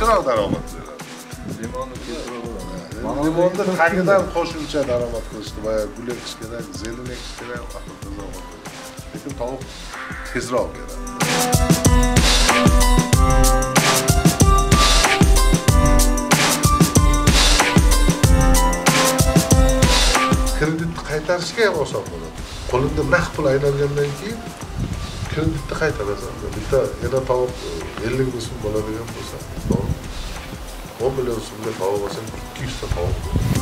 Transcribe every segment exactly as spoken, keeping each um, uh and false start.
tezroq daromad beradi. Limonni tezroq bo'ladi. Limonni tagidan qo'shimcha daromad qilishdi, boya gul ekish kerak, zelin ekish kerak, tezroq. Lekin tovuq tezroq beradi. Kreditni qaytarishga ham oson bo'ladi. Qo'lingda naqd pul aylangandan keyin kreditni qaytarasan. Bitta yana tovuq ellik ming so'm bo'ladigan bo'lsa, o'n million so'mga tovuq olsang ikki yuz ta tovuq.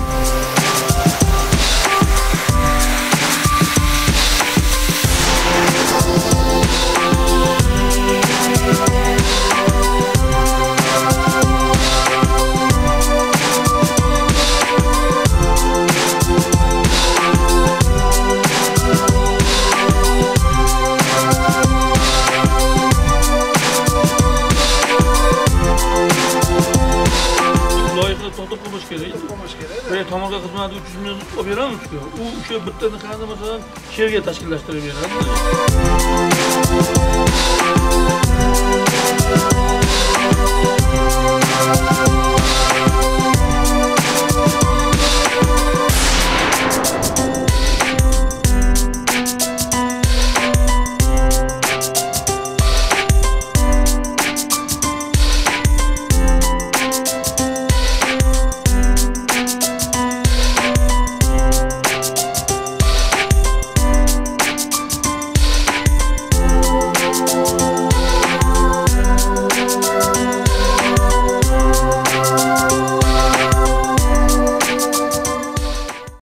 To'xtab qo'yish kerak. Ve tomorqa xizmati uch yuz million olib beramiz-ku. U o'sha bittani qanday masalan sherga tashkillashtirib beradi.